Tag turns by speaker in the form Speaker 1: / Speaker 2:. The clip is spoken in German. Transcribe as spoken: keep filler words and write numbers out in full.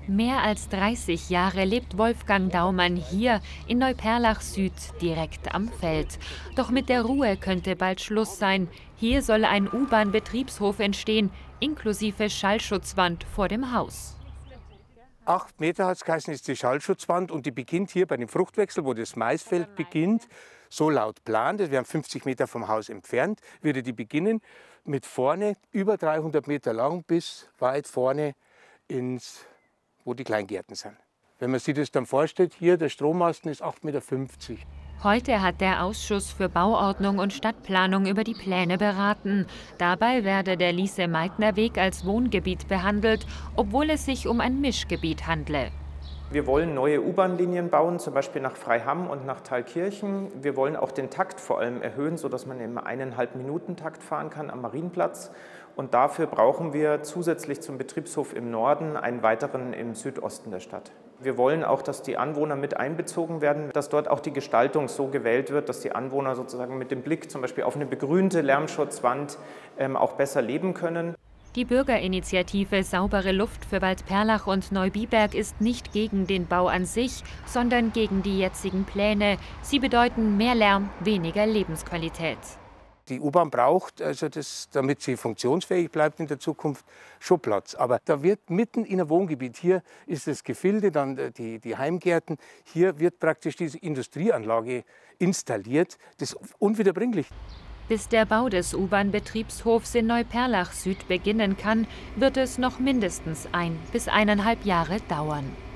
Speaker 1: Mehr als dreißig Jahre lebt Wolfgang Daumann hier in Neuperlach Süd, direkt am Feld. Doch mit der Ruhe könnte bald Schluss sein. Hier soll ein U-Bahn-Betriebshof entstehen, inklusive Schallschutzwand vor dem Haus.
Speaker 2: Acht Meter hat es geheißen, ist die Schallschutzwand und die beginnt hier bei dem Fruchtwechsel, wo das Maisfeld beginnt. So laut Plan, wir haben fünfzig Meter vom Haus entfernt, würde die beginnen mit vorne über dreihundert Meter lang bis weit vorne ins, wo die Kleingärten sind. Wenn man sich das dann vorstellt, hier der Strommasten ist acht Meter fünfzig.
Speaker 1: Heute hat der Ausschuss für Bauordnung und Stadtplanung über die Pläne beraten. Dabei werde der Lise-Meitner-Weg als Wohngebiet behandelt, obwohl es sich um ein Mischgebiet handle.
Speaker 3: Wir wollen neue U-Bahn-Linien bauen, zum Beispiel nach Freiham und nach Thalkirchen. Wir wollen auch den Takt vor allem erhöhen, sodass man im eineinhalb Minuten Takt fahren kann am Marienplatz. Und dafür brauchen wir zusätzlich zum Betriebshof im Norden einen weiteren im Südosten der Stadt. Wir wollen auch, dass die Anwohner mit einbezogen werden, dass dort auch die Gestaltung so gewählt wird, dass die Anwohner sozusagen mit dem Blick zum Beispiel auf eine begrünte Lärmschutzwand ähm, auch besser leben können.
Speaker 1: Die Bürgerinitiative Saubere Luft für Waldperlach und Neubiberg ist nicht gegen den Bau an sich, sondern gegen die jetzigen Pläne. Sie bedeuten mehr Lärm, weniger Lebensqualität.
Speaker 2: Die U-Bahn braucht, also das, damit sie funktionsfähig bleibt in der Zukunft, schon Platz. Aber da wird mitten in einem Wohngebiet, hier ist das Gefilde, dann die, die Heimgärten, hier wird praktisch diese Industrieanlage installiert. Das ist unwiederbringlich.
Speaker 1: Bis der Bau des U-Bahn-Betriebshofs in Neuperlach Süd beginnen kann, wird es noch mindestens ein bis eineinhalb Jahre dauern.